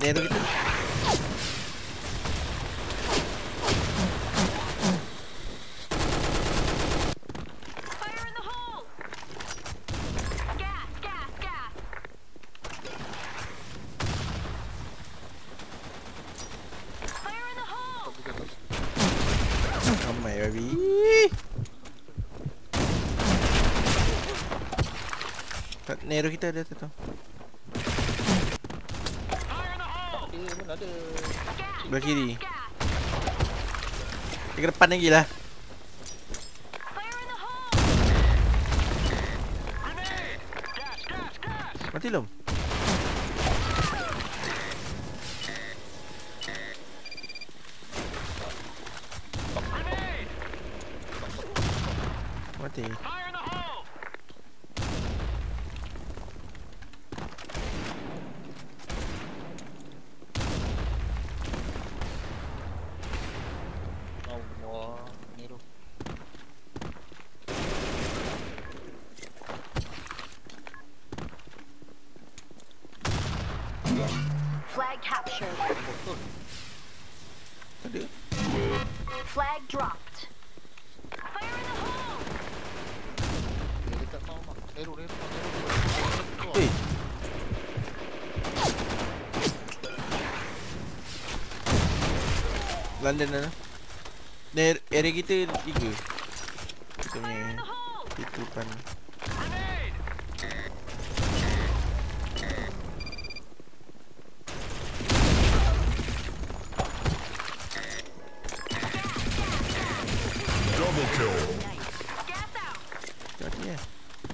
Nero kita. Ramai babi. Nero kita ada tu. Mana ada? Belah kiri. Dia ke depan lagi lah. Mati belum? Mati. Allah, Nero. Flag captured. Betul. Ada. Flag dropped. Dia dekat kau mak. Nero. Eh. London lah. Area kita 3. Kita punya itu depan. Double kill. Mati lah.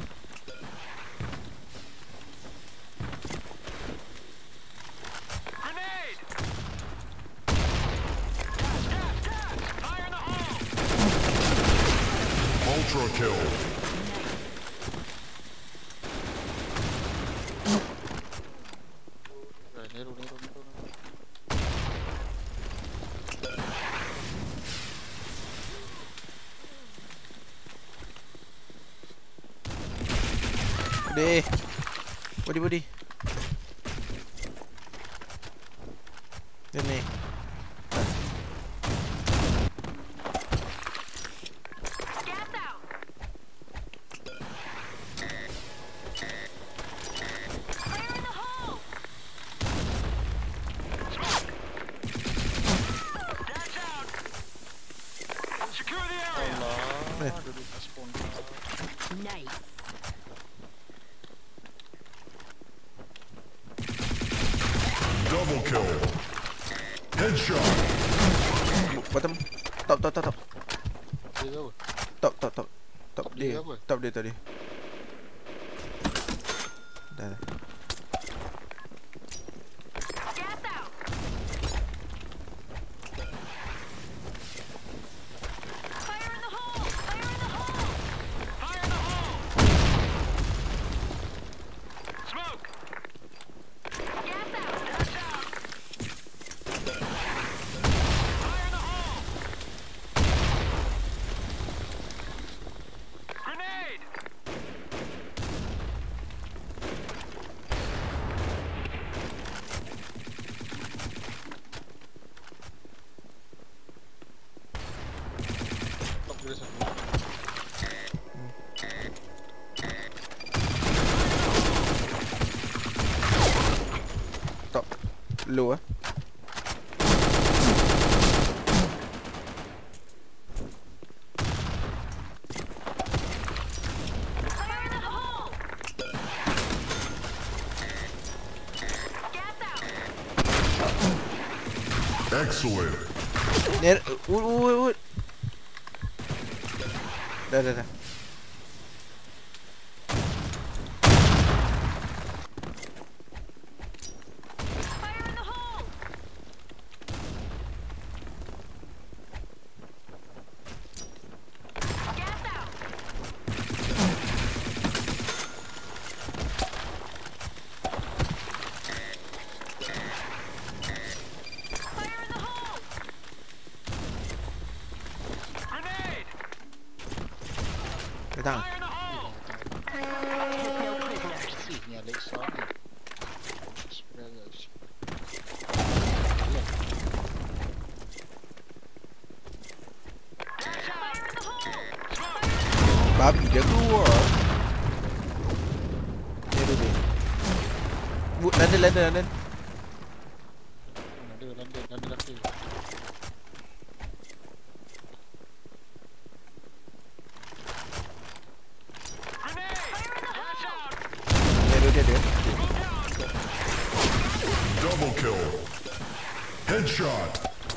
Ultra kill. Nero. Body. Dia naik. Allah, duduk kat spawn. Nice. Double kill. Headshot. Bottom. Top. Dia apa? Top dia dia. apa? Top dia tadi. Dah. Top dia satu. Top. Low ah. Excellent. Wood. Dah. Datang. No prisoners. Ni Alexa ni. Sebenarnya dia keluar. Nero dia. London. Ada London laki. Nero dia ada. Double kill. Headshot.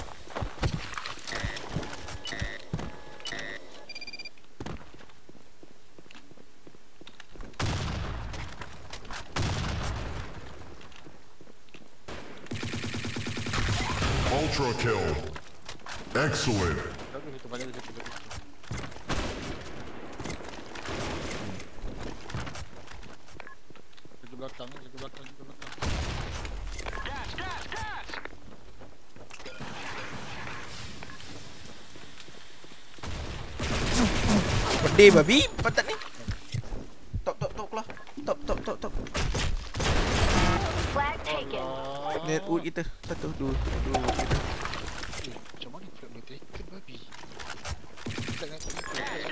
Ultra kill. Excellent. Bagus itu, banyak itu, bagus. Lagi belakang. Pedih babi. Pantat ni. Top keluar. Top. Flag taken. Net wood kita. 1, 2 kita. Macam mana flag boleh taken babi? Flag nak taken.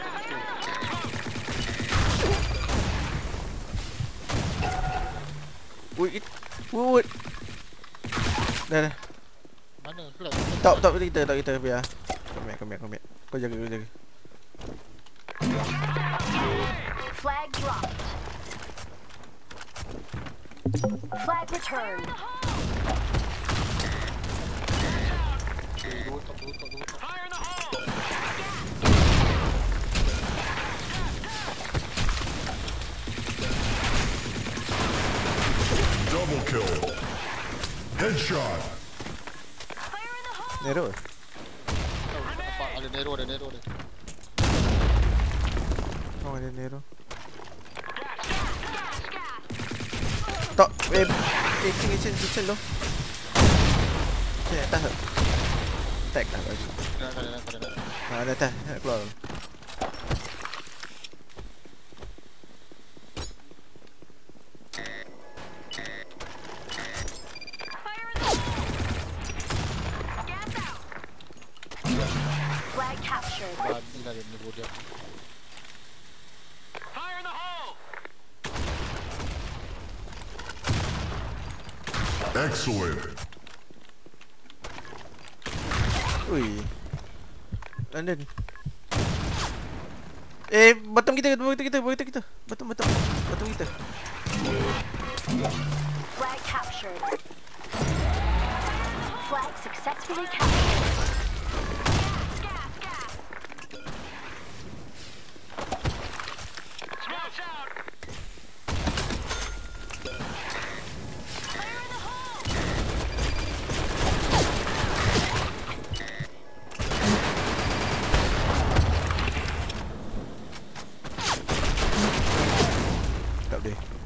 Wood. Dah. Mana flag? Top kita biar. Come here. Kau jaga. Flag dropped. Flag returned. Dua top. Double kill. Headshot. Nero. Nampak ada Nero dia. Oh, ada Nero. Top. Kitchen lo. Sini atas. Tag dah baju. Kena. Ada atas. Nak keluar. Flag captured. Babi lah dia ni bodoh. Excellent. Ui. London. Bottom kita. Bottom kita. Flag captured. Flag successfully captured. Tak boleh.